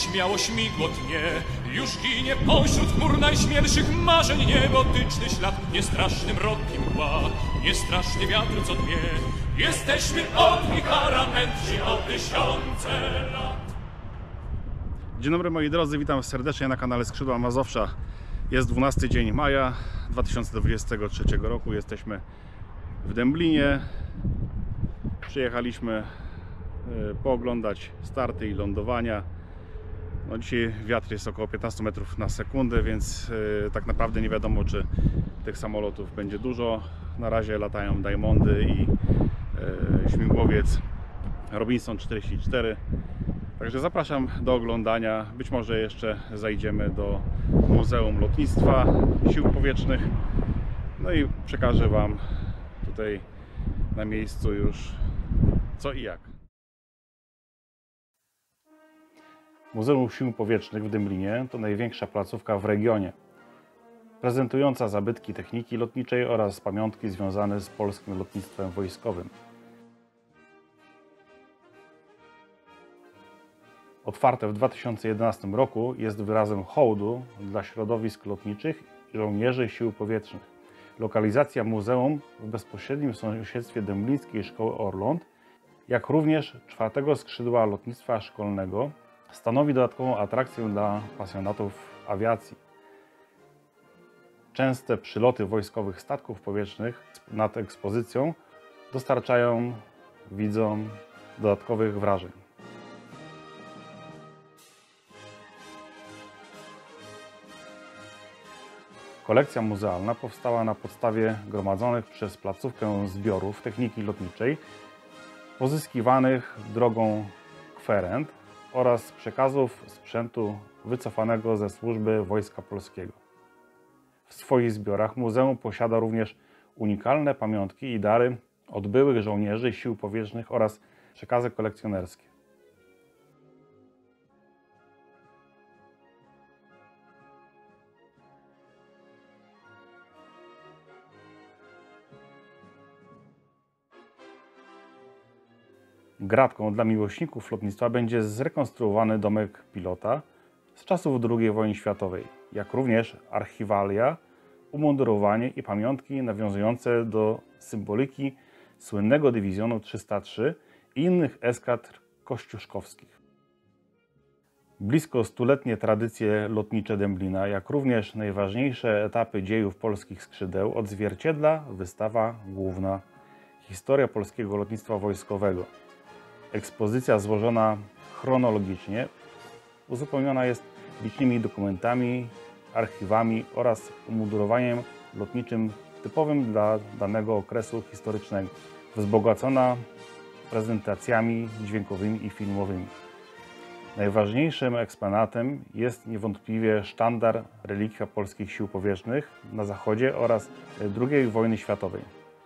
śmiało śmigłotnie, już ginie pośród chmur najśmielszych marzeń niebotyczny ślad, niestraszny mrok i mgła, niestraszny wiatr co dnie. Jesteśmy od wichara mędrzy o tysiące lat. Dzień dobry moi drodzy, witam serdecznie na kanale Skrzydła Mazowsza. Jest 12 dzień maja 2023 roku, jesteśmy w Dęblinie. Przyjechaliśmy pooglądać starty i lądowania. No dzisiaj wiatr jest około 15 metrów na sekundę, więc tak naprawdę nie wiadomo, czy tych samolotów będzie dużo. Na razie latają Diamondy i śmigłowiec Robinson 44. Także zapraszam do oglądania. Być może jeszcze zajdziemy do Muzeum Lotnictwa Sił Powietrznych. No i przekażę Wam tutaj na miejscu już co i jak. Muzeum Sił Powietrznych w Dęblinie to największa placówka w regionie, prezentująca zabytki techniki lotniczej oraz pamiątki związane z polskim lotnictwem wojskowym. Otwarte w 2011 roku, jest wyrazem hołdu dla środowisk lotniczych i żołnierzy Sił Powietrznych. Lokalizacja muzeum w bezpośrednim sąsiedztwie Dęblińskiej Szkoły Orląt, jak również 4. skrzydła lotnictwa szkolnego, stanowi dodatkową atrakcję dla pasjonatów awiacji. Częste przyloty wojskowych statków powietrznych nad ekspozycją dostarczają widzom dodatkowych wrażeń. Kolekcja muzealna powstała na podstawie gromadzonych przez placówkę zbiorów techniki lotniczej pozyskiwanych drogą kwerend oraz przekazów sprzętu wycofanego ze służby Wojska Polskiego. W swoich zbiorach muzeum posiada również unikalne pamiątki i dary od byłych żołnierzy Sił Powietrznych oraz przekazy kolekcjonerskie. Gratką dla miłośników lotnictwa będzie zrekonstruowany domek pilota z czasów II wojny światowej, jak również archiwalia, umundurowanie i pamiątki nawiązujące do symboliki słynnego dywizjonu 303 i innych eskadr kościuszkowskich. Blisko 100-letnie tradycje lotnicze Dęblina, jak również najważniejsze etapy dziejów polskich skrzydeł odzwierciedla wystawa główna Historia polskiego lotnictwa wojskowego. Ekspozycja złożona chronologicznie uzupełniona jest licznymi dokumentami, archiwami oraz umundurowaniem lotniczym typowym dla danego okresu historycznego, wzbogacona prezentacjami dźwiękowymi i filmowymi. Najważniejszym eksponatem jest niewątpliwie sztandar relikwia polskich sił powietrznych na zachodzie oraz II wojny światowej.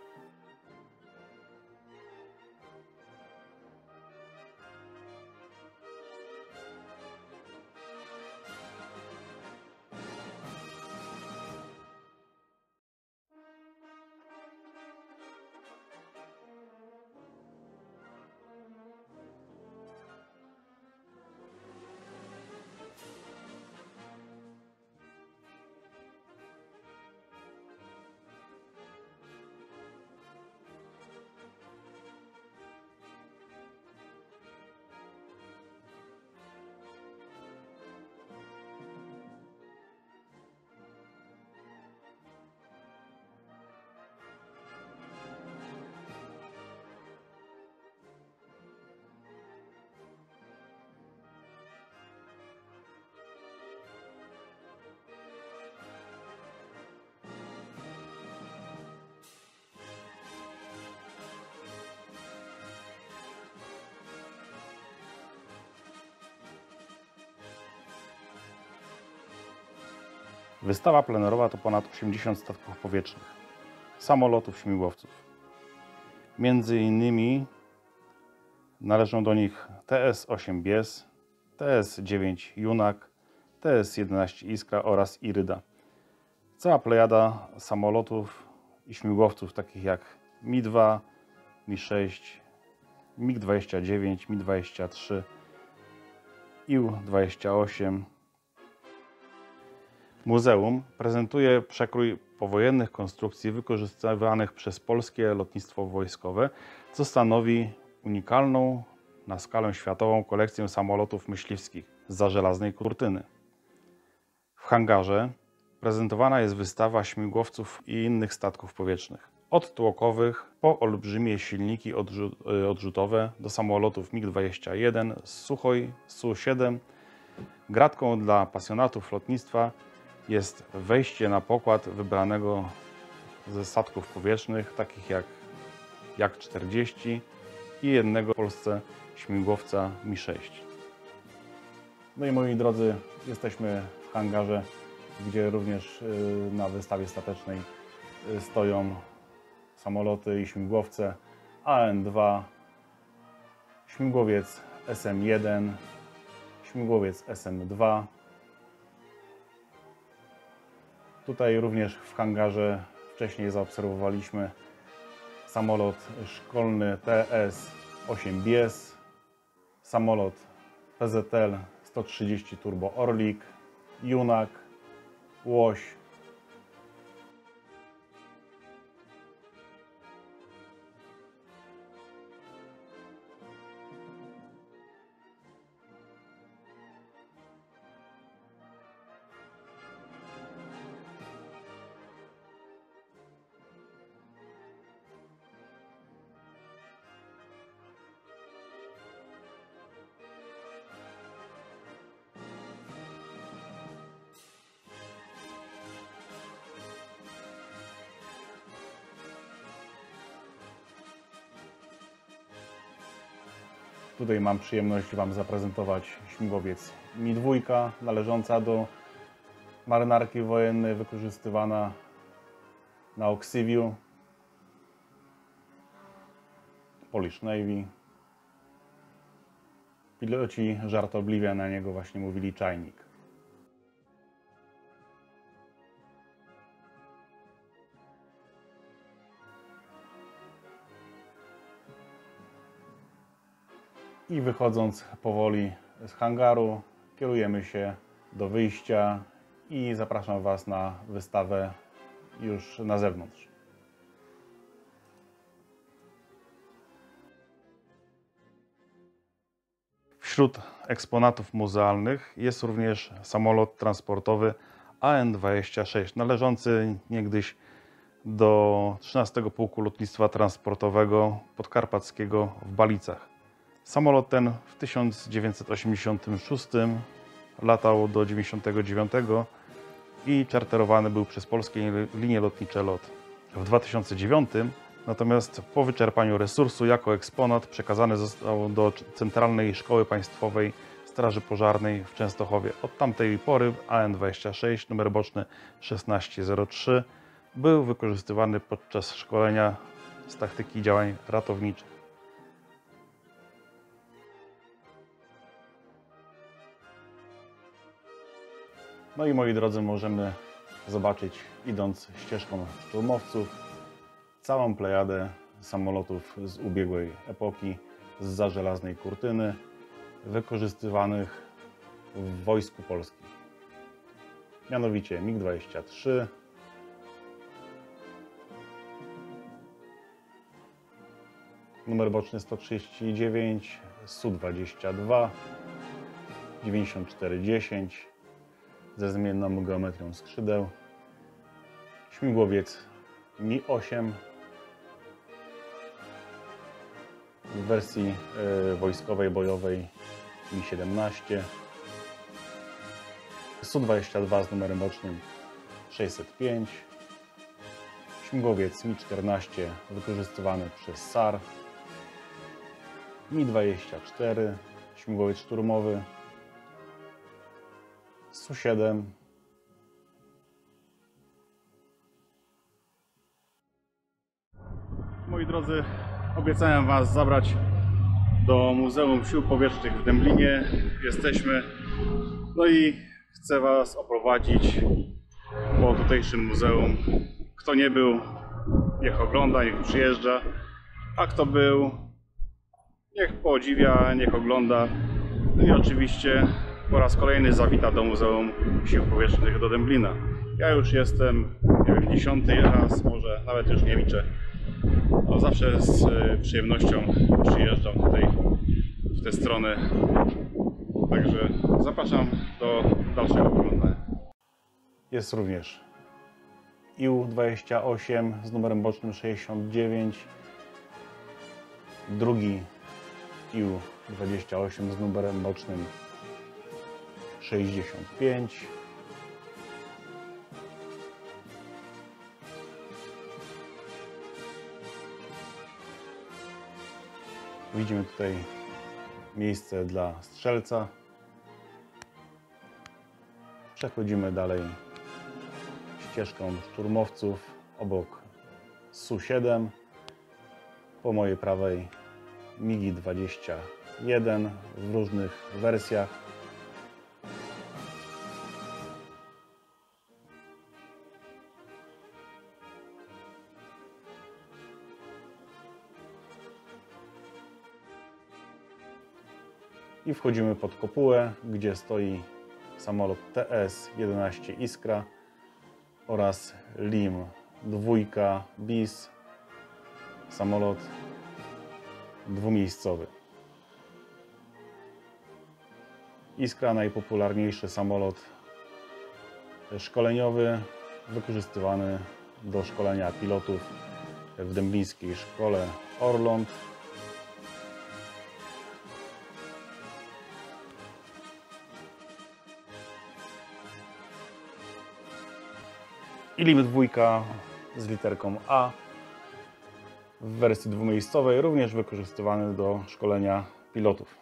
Wystawa plenerowa to ponad 80 statków powietrznych, samolotów, śmigłowców. Między innymi należą do nich TS-8 Bies, TS-9 Junak, TS-11 Iskra oraz Iryda. Cała plejada samolotów i śmigłowców takich jak Mi-2, Mi-6, MiG-29, Mi-23, Ił-28. Muzeum prezentuje przekrój powojennych konstrukcji wykorzystywanych przez polskie lotnictwo wojskowe, co stanowi unikalną na skalę światową kolekcję samolotów myśliwskich zza żelaznej kurtyny. W hangarze prezentowana jest wystawa śmigłowców i innych statków powietrznych. Od tłokowych po olbrzymie silniki odrzutowe do samolotów MiG-21, Suchoj Su-7. Gratką dla pasjonatów lotnictwa jest wejście na pokład wybranego ze statków powietrznych, takich jak Jak-40 i jednego w Polsce śmigłowca Mi-6. No i moi drodzy, jesteśmy w hangarze, gdzie również na wystawie statecznej stoją samoloty i śmigłowce AN-2, śmigłowiec SM-1, śmigłowiec SM-2. Tutaj również w hangarze wcześniej zaobserwowaliśmy samolot szkolny TS-8 Bies, samolot PZL-130 Turbo Orlik, Junak, Łoś. Tutaj mam przyjemność Wam zaprezentować śmigłowiec Mi-2, należąca do marynarki wojennej, wykorzystywana na Oksiviu, Polish Navy. Piloci żartobliwie na niego właśnie mówili czajnik. I wychodząc powoli z hangaru, kierujemy się do wyjścia i zapraszam Was na wystawę już na zewnątrz. Wśród eksponatów muzealnych jest również samolot transportowy AN-26, należący niegdyś do 13 Pułku Lotnictwa Transportowego Podkarpackiego w Balicach. Samolot ten w 1986 latał do 1999 i czarterowany był przez polskie linie lotnicze LOT. W 2009 natomiast po wyczerpaniu resursu jako eksponat przekazany został do Centralnej Szkoły Państwowej Straży Pożarnej w Częstochowie. Od tamtej pory AN-26, numer boczny 1603, był wykorzystywany podczas szkolenia z taktyki działań ratowniczych. No i moi drodzy, możemy zobaczyć, idąc ścieżką szturmowców, całą plejadę samolotów z ubiegłej epoki, zza żelaznej kurtyny, wykorzystywanych w Wojsku Polskim. Mianowicie MiG-23, numer boczny 139, Su-22, 9410 ze zmienną geometrią skrzydeł, śmigłowiec Mi-8 w wersji wojskowej, bojowej Mi-17, Su-22 z numerem bocznym 605, śmigłowiec Mi-14 wykorzystywany przez SAR, Mi-24, śmigłowiec szturmowy, Su-7, moi drodzy, obiecałem Was zabrać do Muzeum Sił Powietrznych w Dęblinie. Jesteśmy, no i chcę Was oprowadzić po tutejszym muzeum. Kto nie był, niech ogląda, niech przyjeżdża, a kto był, niech podziwia, niech ogląda. No i oczywiście po raz kolejny zawita do Muzeum Sił Powietrznych do Dęblina. Ja już jestem, nie wiem, 10. raz, może nawet już nie liczę. No, zawsze z przyjemnością przyjeżdżam tutaj w tę stronę. Także zapraszam do dalszego oglądania. Jest również IU-28 z numerem bocznym 69, drugi IU-28 z numerem bocznym 65, widzimy tutaj miejsce dla strzelca. Przechodzimy dalej ścieżką szturmowców obok Su-7. Po mojej prawej MiG-21 w różnych wersjach. I wchodzimy pod kopułę, gdzie stoi samolot TS-11 Iskra oraz LIM-2 BIS, samolot dwumiejscowy. Iskra najpopularniejszy samolot szkoleniowy, wykorzystywany do szkolenia pilotów w dęblińskiej szkole Orląt. I LIM-2 z literką A w wersji dwumiejscowej, również wykorzystywany do szkolenia pilotów.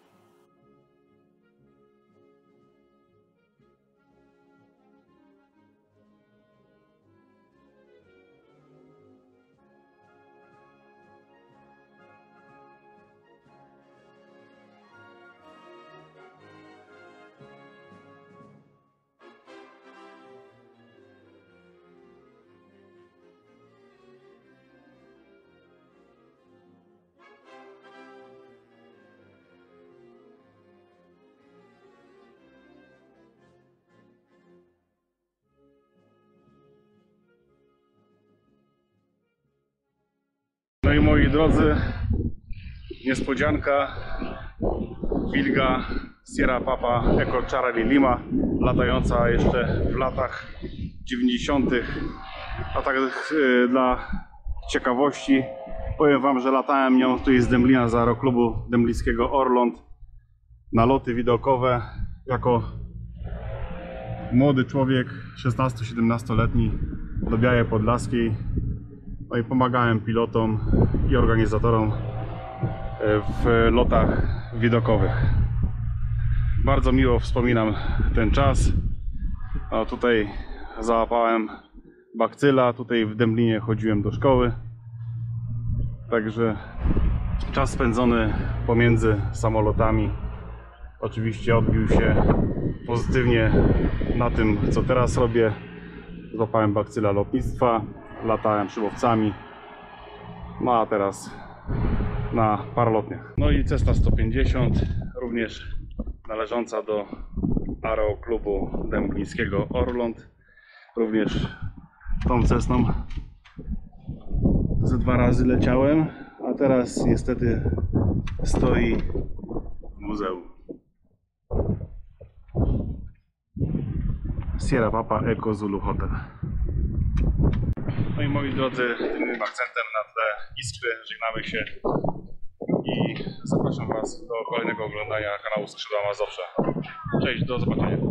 No i moi drodzy, niespodzianka, Wilga Sierra Papa Echo Charlie Lima, latająca jeszcze w latach 90. A tak dla ciekawości powiem wam, że latałem nią tutaj z Dęblina, z aeroklubu dęblińskiego Orląt, na loty widokowe jako młody człowiek, 16-17-letni, do Białej Podlaskiej. No i pomagałem pilotom i organizatorom w lotach widokowych. Bardzo miło wspominam ten czas. No, tutaj załapałem bakcyla, tutaj w Dęblinie chodziłem do szkoły. Także czas spędzony pomiędzy samolotami oczywiście odbił się pozytywnie na tym, co teraz robię. Złapałem bakcyla lotnictwa, latałem szybowcami, no a teraz na paralotniach. No i Cessna 150, również należąca do aeroklubu dęblińskiego Orląt. Również tą Cessną ze 2 razy leciałem, a teraz niestety stoi w muzeum. Sierra Papa Echo Zulu Hotel. No i moi drodzy, tym akcentem na tle Iskry żegnamy się i zapraszam was do kolejnego oglądania kanału Skrzydła Mazowsza. Cześć, do zobaczenia.